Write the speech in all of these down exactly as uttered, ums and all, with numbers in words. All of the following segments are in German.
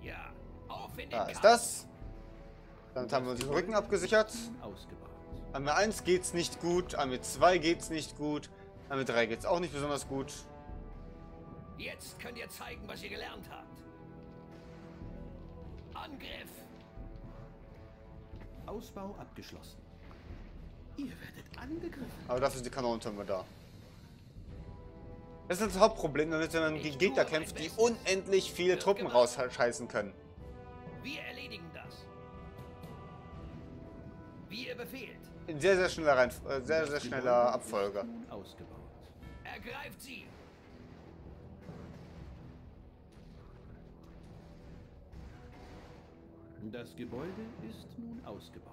Ja, auf in den Da Kampf. ist das. Damit haben wir unseren Rücken abgesichert. Ausgebaut. Armee eins geht's nicht gut, Armee zwei geht's nicht gut, Armee drei geht's auch nicht besonders gut. Jetzt könnt ihr zeigen, was ihr gelernt habt. Angriff. Ausbau abgeschlossen. Ihr werdet angegriffen. Aber dafür sind die Kanonentürme da. Das ist das Hauptproblem, damit wenn man gegen Gegner kämpft, die unendlich viele Truppen rausscheißen können. Wir erledigen das. Wie ihr befehlt. In sehr, sehr schneller Rein äh, sehr, sehr schneller Abfolge. Ausgebaut. Ergreift sie. Das Gebäude ist nun ausgebaut.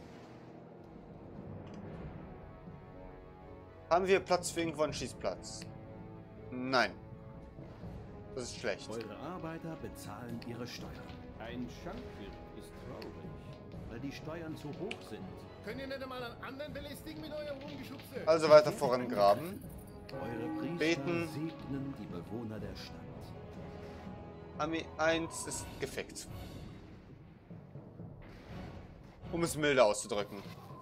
Haben wir Platz für irgendwo einen Schießplatz? Nein. Das ist schlecht. Eure Arbeiter bezahlen ihre Steuern. Ein Schankwirt ist traurig, weil die Steuern zu hoch sind. Könnt ihr nicht einmal einen anderen belästigen mit eurem Rumgeschubse? Also weiter vorangraben. Eure Priester Beten. segnen die Bewohner der Stadt. Armee eins ist gefickt. Um es milde auszudrücken.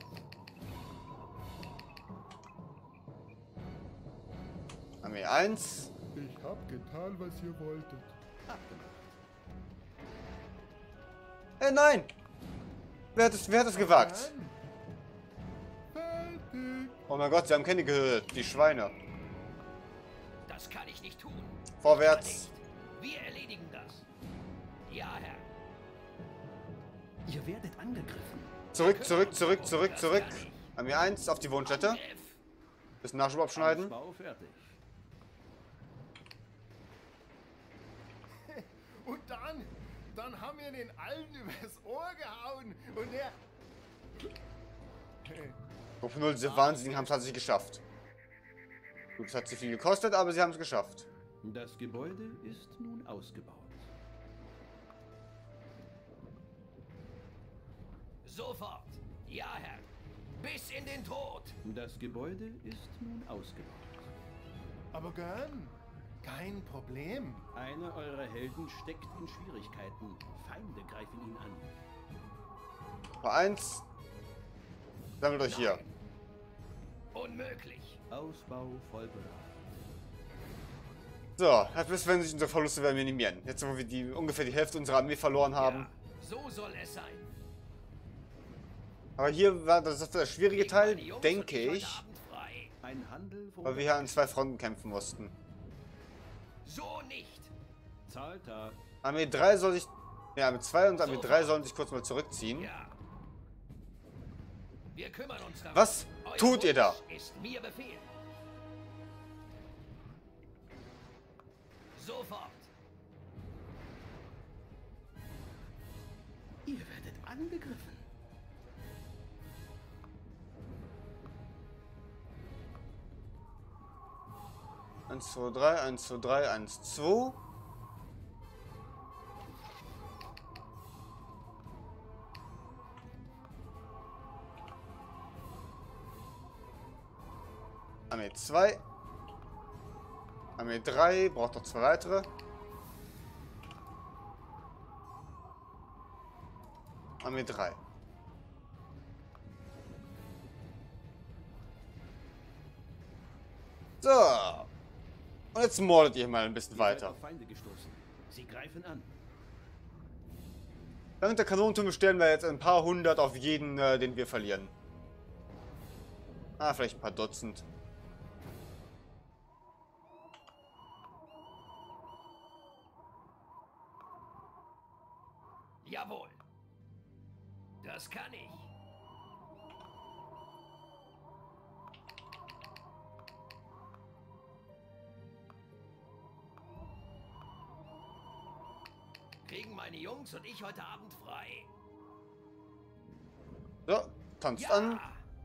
Armee eins. Ich hab getan, was ihr wolltet. Äh, nein! Wer hat es, wer hat es gewagt? Fertig. Oh mein Gott, sie haben keine Gehirn. Die Schweine. Das kann ich nicht tun. Vorwärts. Wir erledigen das. Ja, Herr. Ihr werdet angegriffen. Zurück, zurück, zurück, zurück, zurück. Armee eins auf die Wohnstätte. Angriff. Bisschen Nachschub abschneiden. Ausbau fertig. Und dann, dann haben wir den allen übers Ohr gehauen. Und er... Gruppe null, diese Wahnsinnigen haben es tatsächlich geschafft. Gut, es hat sie viel gekostet, aber sie haben es geschafft. Das Gebäude ist nun ausgebaut. Sofort. Ja, Herr. Bis in den Tod. Das Gebäude ist nun ausgebaut. Aber gern. Kein Problem. Einer eurer Helden steckt in Schwierigkeiten. Feinde greifen ihn an. Gruppe eins. Sammelt euch hier. Unmöglich. Ausbau vollbracht. So, jetzt werden sich unsere Verluste minimieren. Jetzt, wo wir die, ungefähr die Hälfte unserer Armee verloren haben. Ja, so soll es sein. Aber hier war das, das schwierige Teil, denke ich, Ein Handel, wo weil wir hier an zwei Fronten kämpfen mussten. so nicht. Zahltag. Armee drei soll sich... Ja, Armee zwei und Armee drei sollen sich kurz mal zurückziehen. Ja. Wir kümmern uns darum. Was Euer tut ihr da? Wunsch ist mir Befehl. Sofort. Ihr werdet angegriffen. eins, zwei, drei, eins, zwei, drei, eins, zwei. Armee zwei. Armee drei. Braucht noch zwei weitere. Armee drei. So. Und jetzt mordet ihr mal ein bisschen Ihr seid weiter. auf Feinde gestoßen. Sie greifen an. Dank der Kanonentürme stellen wir jetzt ein paar hundert auf jeden, äh, den wir verlieren. Ah, vielleicht ein paar Dutzend. Jawohl. Das kann ich. Kriegen meine Jungs und ich heute Abend frei. So, tanzt Ja! an.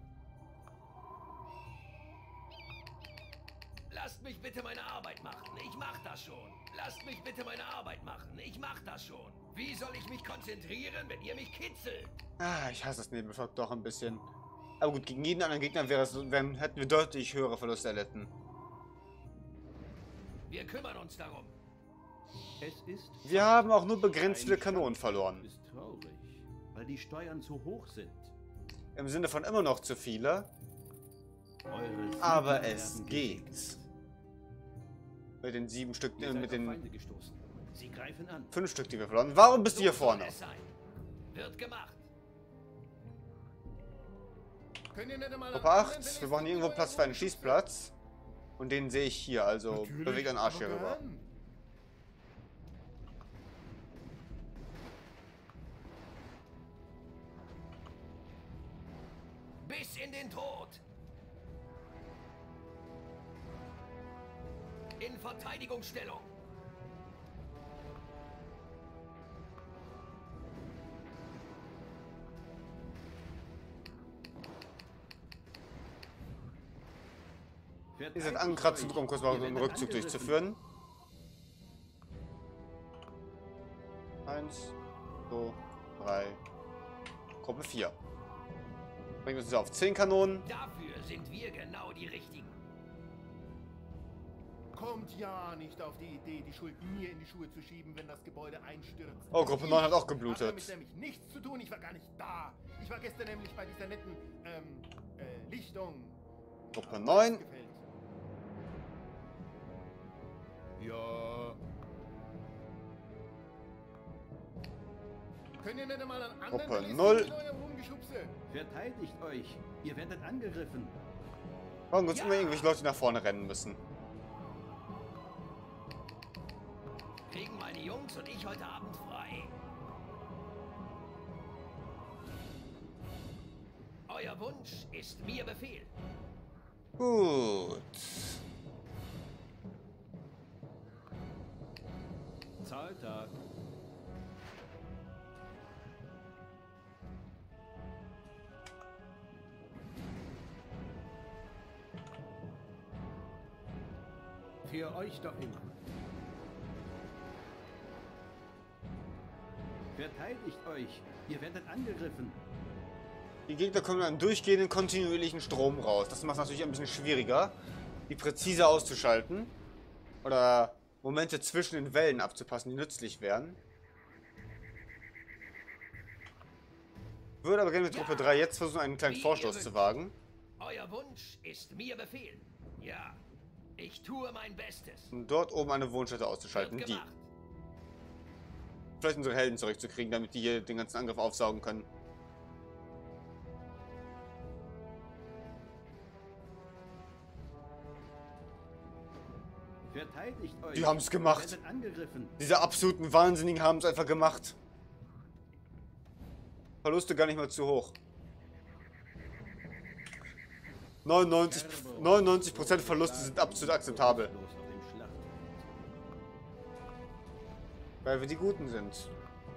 Lasst mich bitte meine Arbeit machen. Ich mach das schon. Lasst mich bitte meine Arbeit machen. Ich mach das schon. Wie soll ich mich konzentrieren, wenn ihr mich kitzelt? Ah, ich hasse das Nebelflug doch ein bisschen. Aber gut, gegen jeden anderen Gegner wäre es, wären, hätten wir deutlich höhere Verluste erlitten. Wir kümmern uns darum. Es ist Wir haben auch nur begrenzt viele Kanonen verloren. ist traurig, weil die Steuern zu hoch sind. Im Sinne von immer noch zu viele. Eure Siedler Aber es werden geht. geschickt. Mit den sieben Stück, Ihr äh, seid mit auf den Feinde gestoßen. Sie greifen an. fünf Stück, die wir verloren. Warum bist du hier So vorne? soll es sein. Wird gemacht. Könnt ihr nicht einmal Gruppe an acht. anderen Wir brauchen hier irgendwo Platz für einen Schießplatz. Und den sehe ich hier, also Natürlich, bewegt einen Arsch hier aber rüber. gern. Bis in den Tod. In Verteidigungsstellung. Ihr seid angekratzt und um kurz mal einen Rückzug durchzuführen. Eins, zwei, drei. Gruppe vier. Bringen uns jetzt auf zehn Kanonen. Dafür sind wir genau die Richtigen. Kommt ja nicht auf die Idee, die Schuld mir in die Schuhe zu schieben, wenn das Gebäude einstürzt. Oh, Gruppe neun hat auch Ich geblutet. hatte damit nämlich nichts zu tun, ich war gar nicht da. Ich war gestern nämlich bei dieser netten, ähm, äh, Lichtung. Gruppe neun. Gefällt. Ja. Könnt ihr nicht einmal an anderen Gruppe Ballisten null. mit eurem Rumgeschubse? Verteidigt euch. Ihr werdet angegriffen. Warum gibt es immer irgendwelche Leute, die nach vorne rennen müssen? Kriegen meine Jungs und ich heute Abend frei. Euer Wunsch ist mir Befehl. Gut. Zahltag. Für euch doch immer. Verteidigt euch. Ihr werdet angegriffen. Die Gegner kommen einen durchgehenden, kontinuierlichen Strom raus. Das macht es natürlich ein bisschen schwieriger, die präzise auszuschalten. Oder Momente zwischen den Wellen abzupassen, die nützlich wären. Würde aber gerne mit Gruppe drei jetzt versuchen, einen kleinen Wie Vorstoß ihr zu wünscht. wagen. Euer Wunsch ist mir Befehl. Ja, ich tue mein Bestes. Um dort oben eine Wohnstätte Wird auszuschalten. Die. gemacht. Vielleicht unsere Helden zurückzukriegen, damit die hier den ganzen Angriff aufsaugen können. Verteidigt euch. Die haben's gemacht. Ihr werdet angegriffen. Diese absoluten Wahnsinnigen haben es einfach gemacht. Verluste gar nicht mal zu hoch. neunundneunzig Prozent Verluste sind absolut akzeptabel. Los auf dem Schlachtfeld. Weil wir die Guten sind.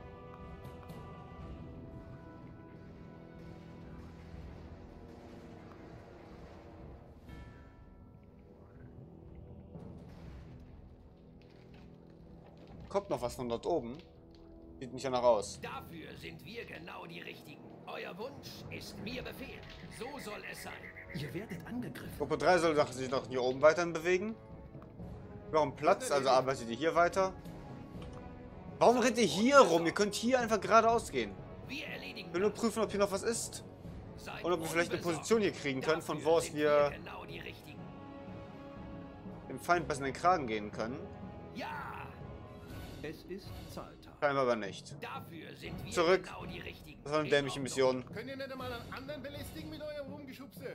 Kommt noch was von dort oben? Sieht nicht danach aus. Dafür sind wir genau die Richtigen. Euer Wunsch ist mir Befehl. So soll es sein. Ihr werdet angegriffen. Gruppe drei soll doch- sich noch hier oben weiterhin bewegen. Warum Platz? Also arbeitet ihr hier weiter. Warum rennt ihr hier rum? Ihr könnt hier einfach geradeaus gehen. Wir erledigen Ich will nur das. prüfen, ob hier noch was ist. Seid Und ob wir vielleicht eine unbesorgt. Position hier kriegen können, von wo Dafür aus sind wir genau die Richtigen. dem Feind besser in den Kragen gehen können. Ja, Es ist Zahltag. Scheinbar aber nicht. dafür sind wir Zurück. genau die Richtigen. Das war eine In dämliche Ordnung. Mission. Könnt ihr nicht einmal an anderen belästigen mit eurem Rumgeschubse?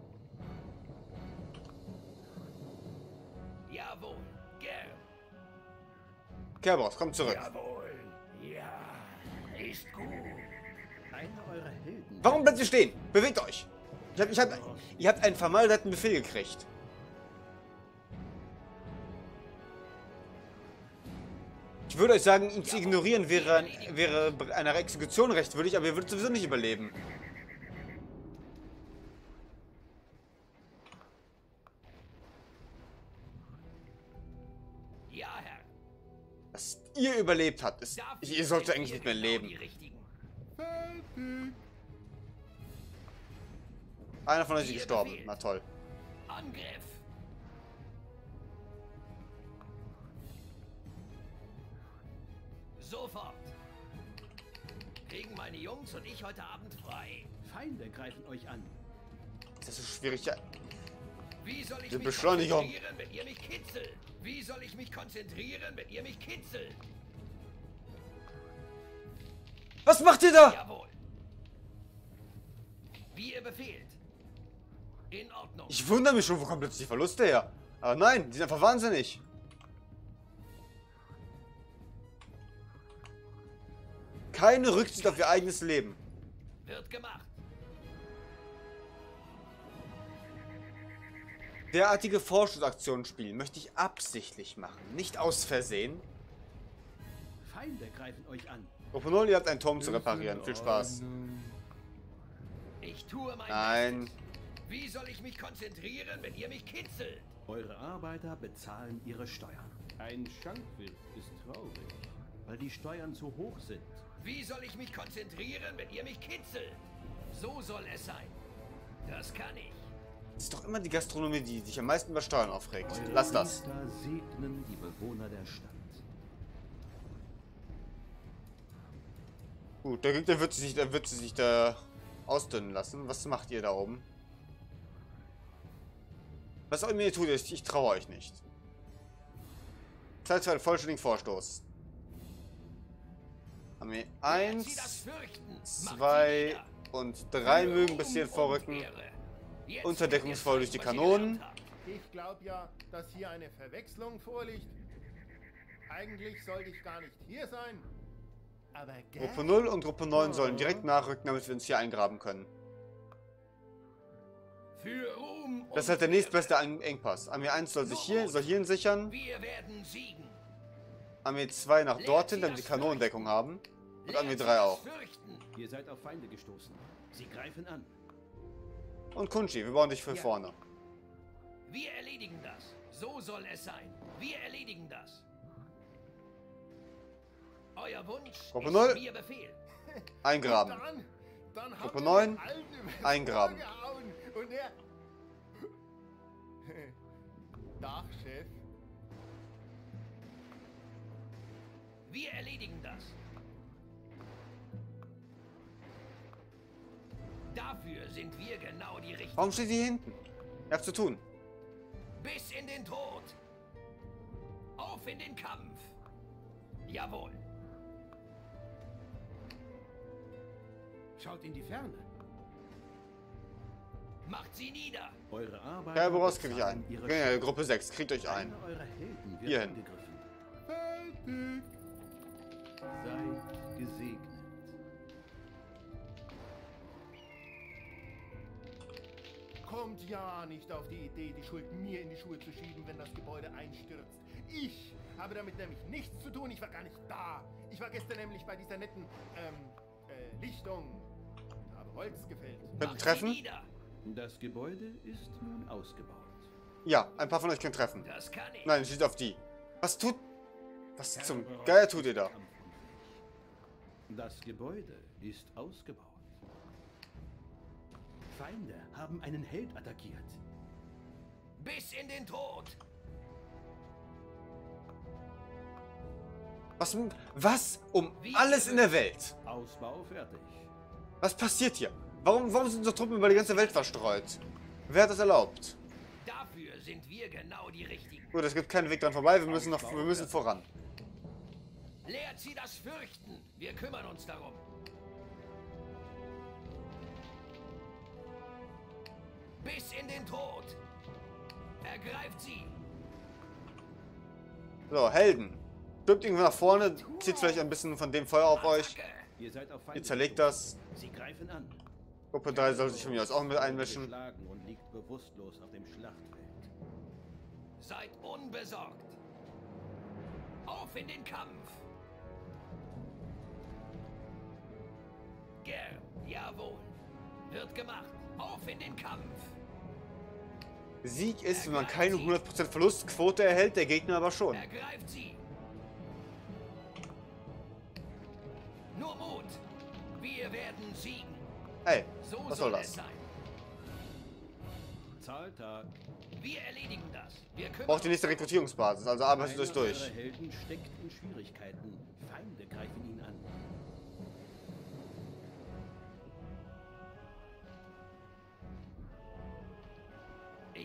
Jawohl, gern. Kerberos, komm zurück. Jawohl, ja, ist gut. Einer eurer Helden. Warum bleibt ihr stehen? Bewegt euch! Ich hab, ich hab, ihr habt einen vermaledeiten Befehl gekriegt. Ich würde euch sagen, ihn zu ignorieren wäre, wäre einer Exekution rechtwürdig, aber ihr würdet sowieso nicht überleben. Ja, Herr. Dass ihr überlebt habt, ist, Dafür ihr solltet sind eigentlich wir nicht mehr genau leben. die Richtigen. Fertig. Einer von euch ist Ihr gestorben. Befehl. Na toll. Angriff. Sofort. Kriegen meine Jungs und ich heute Abend frei. Feinde greifen euch an. Das ist so schwierig. Ja. Wie soll ich Die mich Beschleunigung. konzentrieren, wenn ihr mich kitzelt? Wie soll ich mich konzentrieren, wenn ihr mich kitzelt? Was macht ihr da? Jawohl. Wie ihr befehlt. In Ordnung. Ich wundere mich schon, wo kommen plötzlich die Verluste her? Aber nein, die sind einfach wahnsinnig. Keine Rücksicht auf ihr eigenes Leben. Wird gemacht. Derartige Forschungsaktionen spielen möchte ich absichtlich machen, nicht aus Versehen. Feinde greifen euch an. Gruppe null, ihr habt einen Turm zu reparieren. Viel Spaß. Ich tue mein Nein. Bestes. Wie soll ich mich konzentrieren, wenn ihr mich kitzelt? Eure Arbeiter bezahlen ihre Steuern. Ein Schankwirt ist traurig, weil die Steuern zu hoch sind. Wie soll ich mich konzentrieren, wenn ihr mich kitzelt? So soll es sein. Das kann ich. Es ist doch immer die Gastronomie, die sich am meisten über Steuern aufregt. Eure Lass das. Priester segnen die Bewohner der Stadt. Gut, der Gegner wird sich, der wird sich da ausdünnen lassen. Was macht ihr da oben? Was auch immer ihr tut, ich, ich traue euch nicht. Zeit für einen vollständigen Vorstoß. Armee eins, zwei und drei mögen bis hierhin vorrücken. Unterdeckungsvoll durch die Kanonen. Ich glaube ja, dass hier eine Verwechslung vorliegt. Eigentlich sollte ich gar nicht hier sein. Aber gell? Gruppe null und Gruppe neun sollen direkt nachrücken, damit wir uns hier eingraben können. Für Ruhm Das ist halt der nächstbeste Eng- Engpass. Armee eins soll sich hier, soll hierhin sichern. Wir werden siegen. Armee zwei nach dorthin, damit die Kanonendeckung haben. Und Armee drei auch. Ihr seid auf Feinde gestoßen. Sie greifen an. Und Kunchi, wir bauen dich für vorne. Wir erledigen das. So soll es sein. Wir erledigen das. Euer Wunsch Gruppe ist null. mir Befehl. Eingraben. Dann, dann hat Gruppe er neun, den Alten übers eingraben. Ohr gehauen Und er... Dach, Chef. Wir erledigen das. Dafür sind wir genau die Richtigen. Warum steht ihr hier hinten? Ihr habt zu tun. Bis in den Tod. Auf in den Kampf. Jawohl. Schaut in die Ferne. Macht sie nieder. Eure Arbeiter Herr Boros, kriegt euch bezahlen ein. ihre Ja, Gruppe sechs, kriegt euch ein. Einer eurer Helden wird Hierhin. angegriffen. Fertig. Seid gesegnet. Kommt ja nicht auf die Idee, die Schuld mir in die Schuhe zu schieben, wenn das Gebäude einstürzt. Ich habe damit nämlich nichts zu tun. Ich war gar nicht da. Ich war gestern nämlich bei dieser netten, ähm, äh, Lichtung und habe Holz gefällt. Könnt ihr Macht treffen? sie nieder. Das Gebäude ist nun ausgebaut. Ja, ein paar von euch können treffen. Das kann ich. Nein, steht auf die. Was tut... Was zum Geier tut ihr da? Das Gebäude ist ausgebaut. Feinde haben einen Held attackiert. Bis in den Tod. Was, was um alles in der Welt? Ausbau fertig. Was passiert hier? Warum, warum sind so Truppen über die ganze Welt verstreut? Wer hat das erlaubt? Dafür sind wir genau die Richtigen. Gut, es gibt keinen Weg dran vorbei. Wir müssen noch, wir müssen voran. Lehrt sie das Fürchten. Wir kümmern uns darum. Bis in den Tod. Ergreift sie. So, Helden. Stirbt irgendwo nach vorne, zieht vielleicht ein bisschen von dem Feuer auf euch. Attacke. Ihr seid auf Feinde Ihr zerlegt gestoßen. das. Sie greifen an. Gruppe drei soll sich von mir aus auch mit einmischen. Geschlagen und liegt bewusstlos auf dem Schlachtfeld. Seid unbesorgt. Auf in den Kampf. Gern, jawohl. Wird gemacht. Auf in den Kampf. Sieg ist, wenn man keine hundert Prozent Verlustquote erhält, der Gegner aber schon. Ergreift sie. Nur Mut. Wir werden siegen. Ey, So was soll soll es das? sein. Zahltag. Wir erledigen das. Wir kümmern Braucht die nächste Rekrutierungsbasis, also arbeitet euch Einer durch. eurer Helden steckt in Schwierigkeiten. Feinde greifen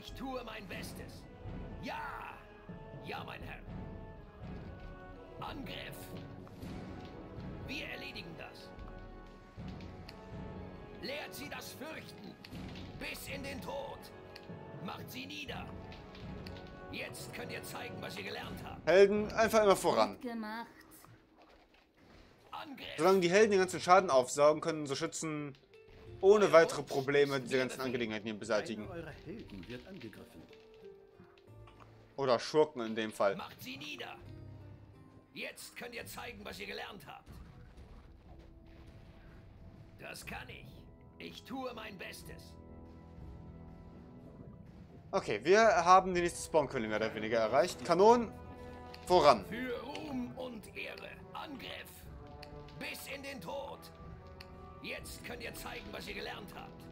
Ich tue mein Bestes. Ja! Ja, mein Herr. Angriff! Wir erledigen das. Lehrt sie das Fürchten. Bis in den Tod. Macht sie nieder. Jetzt könnt ihr zeigen, was ihr gelernt habt. Helden, einfach immer voran. Gut gemacht. Angriff! Solange die Helden den ganzen Schaden aufsaugen, können so Schützen ohne weitere Probleme diese ganzen Angelegenheiten hier beseitigen. Einer eurer Helden wird angegriffen. Oder Schurken in dem Fall. Macht sie nieder. Jetzt könnt ihr zeigen, was ihr gelernt habt. Das kann ich. Ich tue mein Bestes. Okay, wir haben die nächste Spawnquelle mehr oder weniger erreicht. Kanonen, voran. Für Ruhm und Ehre. Angriff. Bis in den Tod. Jetzt könnt ihr zeigen, was ihr gelernt habt.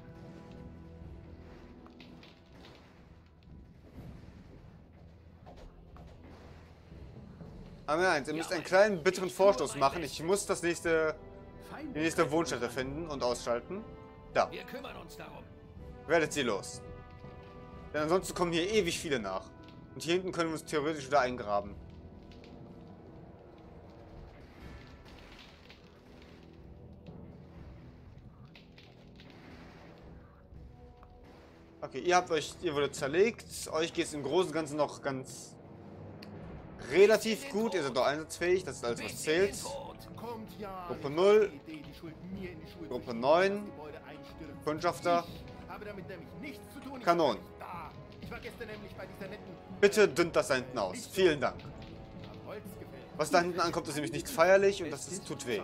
Armee eins, ihr müsst einen kleinen bitteren Vorstoß machen. Ich muss das nächste, die nächste Wohnstätte finden und ausschalten. Da, Wir kümmern uns darum. werdet sie los. Denn ansonsten kommen hier ewig viele nach. Und hier hinten können wir uns theoretisch wieder eingraben. Okay, ihr habt euch, ihr wurdet zerlegt. Euch geht es im Großen und Ganzen noch ganz relativ gut. Ihr seid noch einsatzfähig, das ist alles, was Bis in zählt. den Tod. Kommt ja Gruppe nicht null. auf die Idee, die Schuld mir in die Schuhe Gruppe zu schieben, neun. wenn das Gebäude einstürzt. Kundschafter. Ich habe damit nämlich nichts zu tun. Ich Kanonen. war gar nicht da. Ich war gestern nämlich bei dieser netten... Bitte dünnt das da hinten aus. Vielen Dank. Am Holz gefällt. Was da hinten ankommt, ist nämlich nicht feierlich und das ist, tut weh.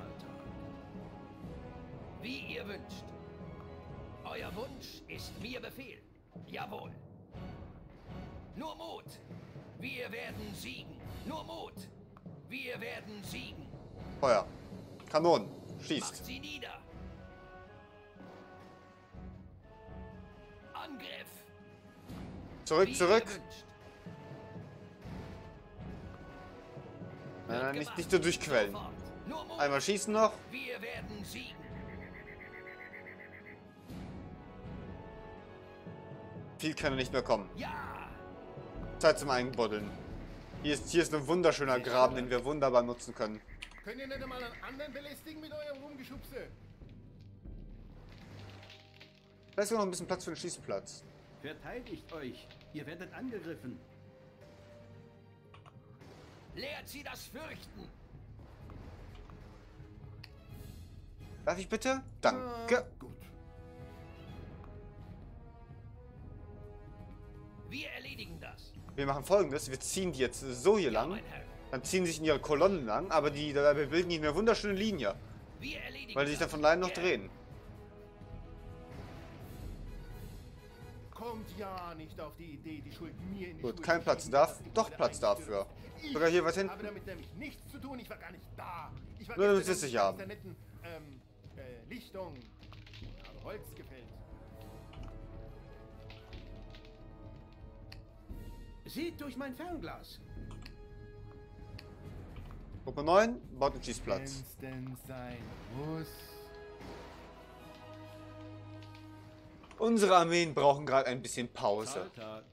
Wie ihr wünscht. Euer Wunsch ist mir Befehl. Jawohl. Nur Mut. Wir werden siegen. Nur Mut. Wir werden siegen. Feuer. Kanonen. Macht Schießt. sie nieder. Angriff. Zurück, Wie zurück. ihr wünscht. Nein, Wird nein, nicht, gemacht. nicht nur durchquellen. Sofort. Nur Mut. Einmal schießen noch. Wir werden siegen. Viel kann nicht mehr kommen. Ja. Zeit zum Einbuddeln. Hier ist, hier ist ein wunderschöner Graben, den wir wunderbar nutzen können. Könnt ihr nicht einmal einen anderen belästigen mit eurem Rumgeschubse? Da ist noch ein bisschen Platz für den Schießplatz. Verteidigt euch. Ihr werdet angegriffen. Lehrt sie das Fürchten. Darf ich bitte? Danke. Gut. Wir erledigen das. Wir machen folgendes. Wir ziehen die jetzt so hier Ja, lang. mein Herr. Dann ziehen sie sich in ihre Kolonnen lang. Aber die dabei bilden die eine wunderschöne Linie. Wir erledigen Weil sie sich dann das. von alleine noch Ja. drehen. Kommt ja nicht auf die Idee, die Schuld mir in die Gut, Schuhe kein zu Platz schieben, da. wenn das Gebäude Doch Platz einstürzt. dafür. Ich Sogar hier weit habe hinten. damit nämlich nichts zu tun. Ich war gar nicht da. Ich war Nur damit gestern wir es nämlich sicher bei dieser netten, ähm, äh, Lichtung. Am Holz gefällt. Seht durch mein Fernglas. Gruppe neun baut den Schießplatz. Wenn's denn sein muss. Unsere Armeen brauchen gerade ein bisschen Pause. Zahltag.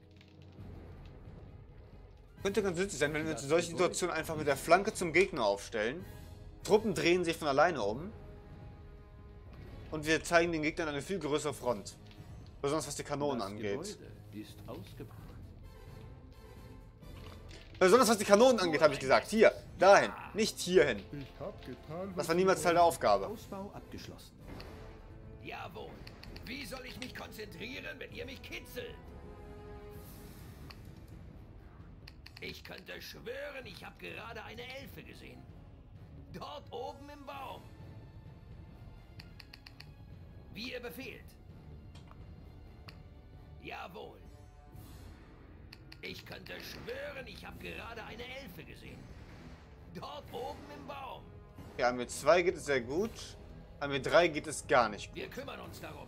Könnte ganz nützlich sein, wenn wir uns in solchen Situationen einfach mit der Flanke zum Gegner aufstellen. Truppen drehen sich von alleine um. Und wir zeigen den Gegnern eine viel größere Front. Besonders was die Kanonen Das angeht. Gebäude ist ausgebaut. Besonders was die Kanonen angeht, habe ich gesagt. Hier, dahin, nicht hierhin. Ich hab getan, Das war niemals Teil der Aufgabe. Ausbau abgeschlossen. Jawohl. Wie soll ich mich konzentrieren, wenn ihr mich kitzelt? Ich könnte schwören, ich habe gerade eine Elfe gesehen. Dort oben im Baum. Wie ihr befehlt. Jawohl. Ich könnte schwören, ich habe gerade eine Elfe gesehen. Dort oben im Baum. Ja, Armee zwei geht es sehr gut. Armee drei geht es gar nicht gut. Wir kümmern uns darum.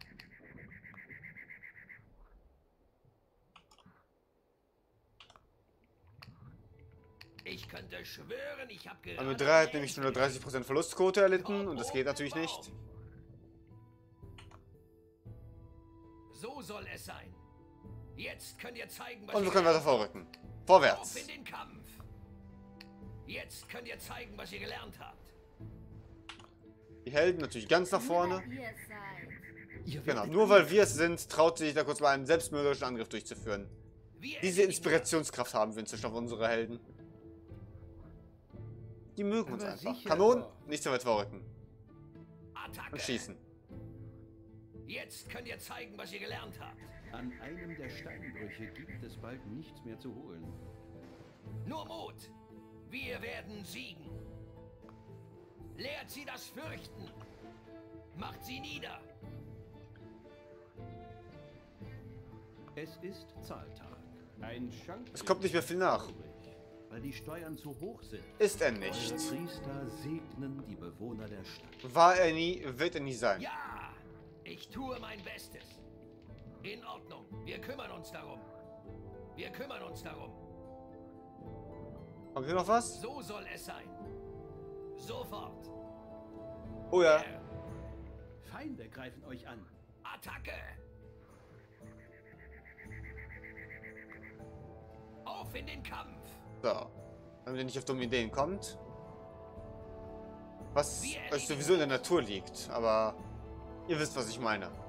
Ich könnte schwören, ich habe gerade... Armee drei hat nämlich nur eine dreißig Prozent Verlustquote erlitten und das geht natürlich nicht. So soll es sein. Jetzt könnt ihr zeigen, was Und ihr wir können weiter gelernt vorrücken. habt. Auf Vorwärts. in den Kampf. Jetzt könnt ihr zeigen, was ihr gelernt habt. Die Helden natürlich ganz nach vorne. Ihr seid. Ihr Genau, werdet nur weil wir es sind, traut sich da kurz mal einen selbstmörderischen Angriff durchzuführen. Wir Diese erledigen Inspirationskraft haben wir inzwischen auf unsere Helden. Die mögen uns Aber einfach. sicher Kanonen, doch. nicht so weit vorrücken. das. Attacke. Und schießen. Jetzt könnt ihr zeigen, was ihr gelernt habt. An einem der Steinbrüche gibt es bald nichts mehr zu holen. Nur Mut. Wir werden siegen. Lehrt sie das Fürchten. Macht sie nieder. Es ist Zahltag. Ein Schankwirt Es kommt nicht mehr viel nach. ist traurig, weil die Steuern zu hoch sind. Ist er Eure nicht. Priester segnen die Bewohner der Stadt. War er nie, wird er nie sein. Ja, ich tue mein Bestes. In Ordnung. Wir kümmern uns darum. Wir kümmern uns darum. Haben wir noch was? So soll es sein. Sofort. Oh ja. Äh, Feinde greifen euch an. Attacke. Auf in den Kampf. So. Damit ihr nicht auf dumme Ideen kommt. Was euch sowieso in der Natur liegt. Aber ihr wisst, was ich meine.